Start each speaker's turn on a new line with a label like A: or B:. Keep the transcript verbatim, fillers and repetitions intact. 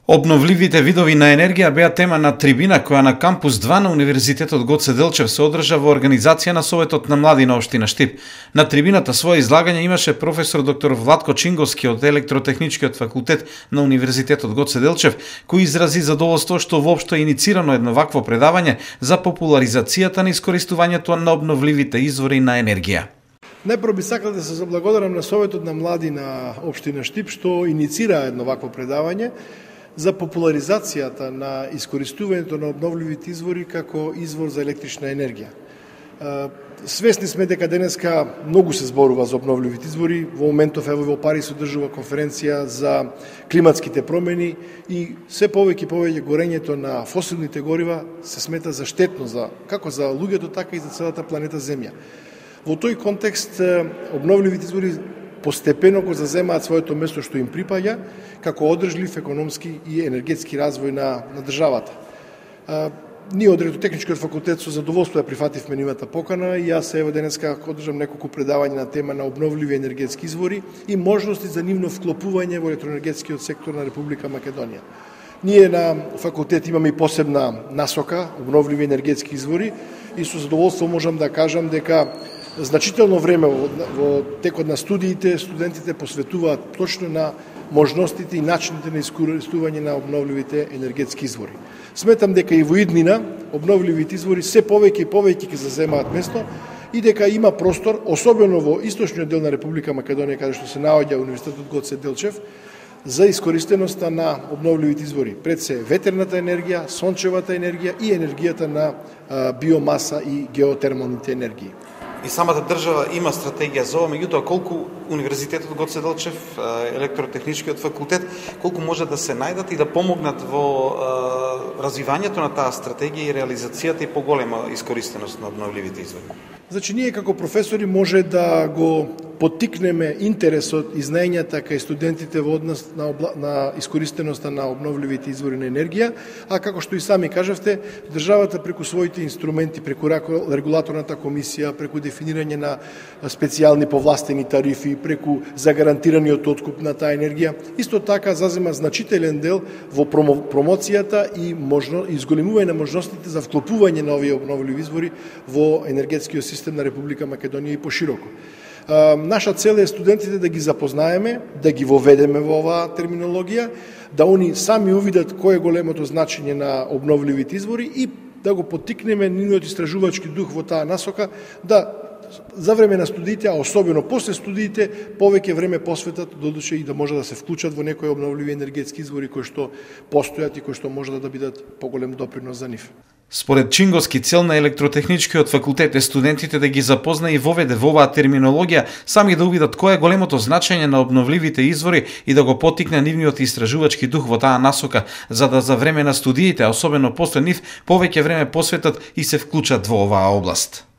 A: Обновливите видови на енергија беа тема на трибина која на кампус два на Универзитетот Гоце Делчев се одржа во организација на Советот на млади на општина Штип. На трибината своје излагање имаше професор доктор Владко Чинговски од Електротехничкиот факултет на Универзитетот Гоце Делчев, кој изрази задоволство што воопшто е иницирано едно вакво предавање за популаризацијата на искористувањето на обновливите извори на енергија.
B: Најпрво би сакал да се заблагодарам на Советот на млади на општина Штип што иницира едно вакво предавање за популаризацијата на искористувањето на обновливите извори како извор за електрична енергија. Свесни сме дека денеска многу се зборува за обновливите извори. Во моментов ево во Париз се одржува конференција за климатските промени и се повеќе и повеќе горењето на фосилните горива се смета за штетно за како за луѓето така и за целата планета Земја. Во тој контекст обновливите извори постепено го заземаат своето место што им припаѓа како одржлив економски и енергетски развој на, на државата. А, ние од Електротехничкиот факултет со задоволство ја прифативме нивната покана и јас ево денеска одржам неколку предавања на тема на обновливи енергетски извори и можности за нивно вклопување во електроенергетскиот сектор на Република Македонија. Ние на факултет имаме и посебна насока обновливи енергетски извори и со задоволство можам да кажам дека значително време во, во текот на студиите студентите посветуваат точно на можностите и начините на искористување на обновливите енергетски извори. Сметам дека и во иднина обновливите извори се повеќе и повеќе ќе заземаат место и дека има простор, особено во источниот дел на Република Македонија, каде што се наоѓа Универзитетот Гоце Делчев, за искористеноста на обновливите извори. Пред се ветерната енергија, сончевата енергија и енергијата на а, биомаса и геотермалните енергии.
A: И самата држава има стратегија за ова, меѓутоа колку Универзитетот Гоце Делчев, Електротехничкиот факултет, колку може да се најдат и да помогнат во а, развивањето на таа стратегија и реализацијата и поголема искористеност на обновливите извори?
B: Значи, ние како професори може да го поттикнеме интересот и знаењата кај студентите во однос на, обла... на искористеноста на обновливите извори на енергија, а како што и сами кажавте, државата преку своите инструменти, преку регулаторната комисија, преку дефинирање на специјални повластени тарифи, преку загарантираниот откуп на таа енергија, исто така зазема значителен дел во промо... промоцијата и можно... изголемување на можностите за вклопување на овие обновливи извори во енергетскиот систем на Република Македонија и пошироко. Наша цел е студентите да ги запознаеме, да ги воведеме во оваа терминологија, да они сами увидат кој е големото значење на обновливите извори и да го поттикнеме нивниот истражувачки дух во таа насока, да за време на студиите, а особено после студиите, повеќе време посветат додуше и да може да се вклучат во некои обновливи енергетски извори кои што постојат и кои што може да бидат поголем допринос за нив.
A: Според Чинговски, цел на Електротехничкиот факултет е студентите да ги запозна и воведе во оваа терминологија, сами да увидат кој е големото значење на обновливите извори и да го поттикне нивниот истражувачки дух во таа насока, за да за време на студиите, а особено после нив, повеќе време посветат и се вклучат во оваа област.